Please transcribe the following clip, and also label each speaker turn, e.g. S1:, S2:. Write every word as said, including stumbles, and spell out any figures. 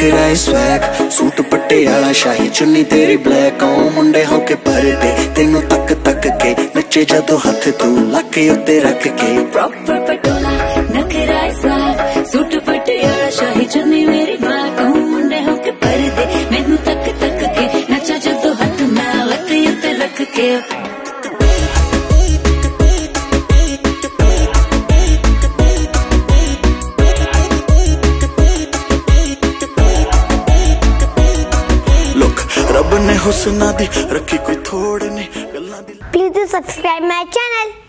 S1: नखरा swag suit Patiala शाही चुन्नी तेरी ब्लैक ओ मुंडे होके परदे तेनू तक तक के नचे जदों हथ तू लक उत्ते रख के
S2: प्रॉपर पटोला नखरा स्वैग सूट पटियाला शाही चुन्नी मेरी ब्लैक ओ मुंडे होके परदे मैनू तक तक के नचा जदों हथ मैं लक उत्ते रख के
S1: रब ने हुस्ना दी रखी कोई थोड़ नहीं गल्लां दी।
S3: Please subscribe my channel.